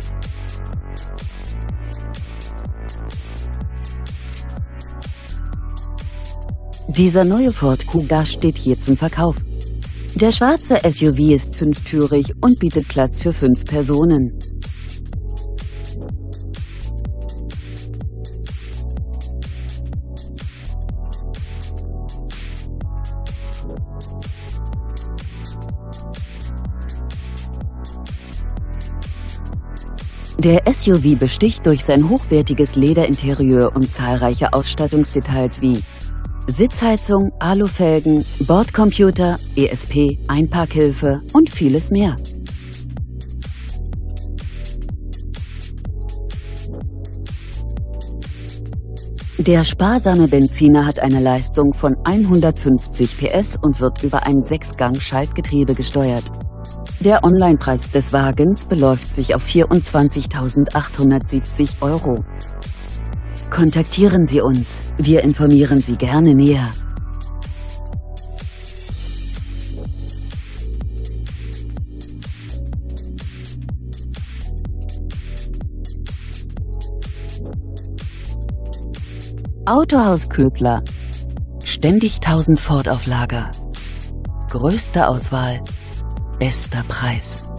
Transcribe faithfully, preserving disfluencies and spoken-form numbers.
Dieser neue Ford Kuga steht hier zum Verkauf. Der schwarze S U V ist fünftürig und bietet Platz für fünf Personen. Der S U V besticht durch sein hochwertiges Lederinterieur und zahlreiche Ausstattungsdetails wie Sitzheizung, Alufelgen, Bordcomputer, E S P, Einparkhilfe und vieles mehr. Der sparsame Benziner hat eine Leistung von hundertfünfzig P S und wird über ein Sechsgang-Schaltgetriebe gesteuert. Der Onlinepreis des Wagens beläuft sich auf vierundzwanzigtausendachthundertsiebzig Euro. Kontaktieren Sie uns, wir informieren Sie gerne näher. Autohaus Ködler. Ständig tausend Ford auf Lager. Größte Auswahl, bester Preis.